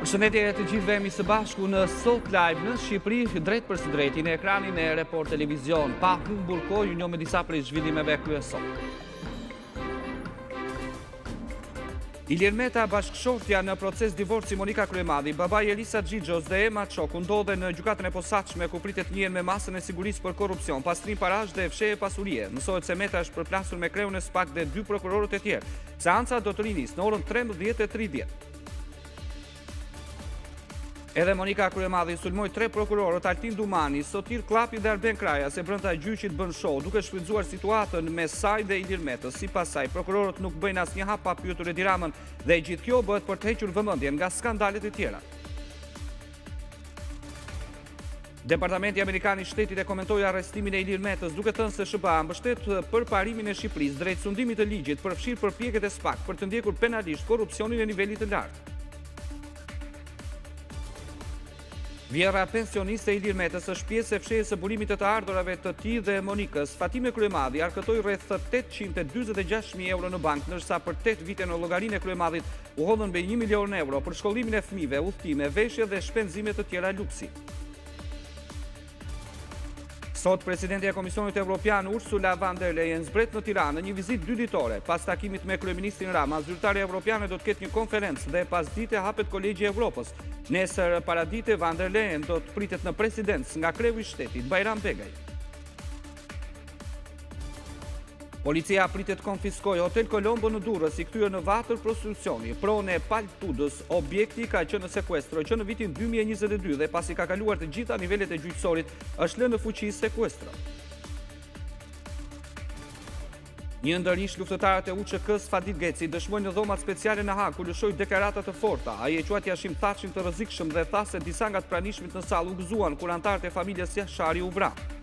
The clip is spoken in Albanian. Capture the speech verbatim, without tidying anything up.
Përshëndetje të gjithëve, jemi së bashku në Sot Live në Shqipëri, drejt për së drejti në ekranin e Report Televizion. Pa humbur kohë, ju njoh me disa prej zhvillimeve kryesore. Ilir Meta, bashkëshortja në proces divorci Monika Kryemadhi, babai Elisa Xhixhos dhe Ema Çoku ndodhen në gjykatën e posaçme ku pritet njihen me masën e sigurisë për korrupsion, pastrim parash dhe fshehje pasurie. Mësohet se Meta është përplasur me kreun e SPAK dhe dy prokurorët e tjerë. Seanca do të rinisë në orën trembëdhjetë e tridhjetë. Edhe Monika Kryemadhi sulmoi tre prokurorët Altin Dumani, Sotir Klapi dhe Arben Kraja se brenda gjyqit bën show, duke shfrytzuar situatën mes saj dhe Ilir Metës. Sipas saj, prokurorët nuk bëjnë asnjë hap pa pyetur Edi Ramën dhe gjithë kjo bëhet për të hequr vëmendjen nga skandalet e tjera. Departamenti Amerikan i Shtetit e komentoi arrestimin e Ilir Metës, duke thënë se S B A mbështet përparimin e Shqipërisë drejt sundimit të ligjit për fshirë përpjekjet e SPAK për të ndjekur penalisht korrupsionin e nivelit të lartë. Vjera pensioniste Ilir Metës është pjesë e fshehjes së burimit të të ardhurave të tij dhe Monikës. Fatime Kryemadhi arkëtoi rreth tetëqind e dyzet e gjashtë mijë euro në bank, ndërsa për tetë vite në llogarinë e Kryemadhit u hodhën me një milion euro për shkollimin e fëmijëve, udhëtime, veshje dhe shpenzime të tjera luksi. Sot, presidenti e Komisionit Evropian Ursula von der Leyen zbret në Tiranë në një vizitë dyditore. Pas takimit me kryeministrin Rama, zyrtarja evropiane do të ketë një konferencë dhe pas dite hapet Kolegji i Evropës. Nesër paradite von der Leyen do të pritet në presidencë nga kreu i shtetit Bajram Begaj. Policia pritet konfiskoj Hotel Colombo në Durrës, i kthyer në vatër prostitucioni. Pronë e Paltudës, objekti ka qenë në sekuestro që në vitin dy mijë e njëzet e dy dhe pasi ka kaluar të gjitha nivelet e gjyqësorit, është lënë në fuqi sekuestro. Një ndër ish luftëtarët e U Ç K-s, Fadil Geci, dëshmoi në dhomat speciale në Hag ku lëshoi deklarata të forta. Ai e quajti Hashim Thaçin të rrezikshëm dhe tha se disa nga të pranishmit në sallë u gëzuan kur anëtarët e familjes Jashari u vranë.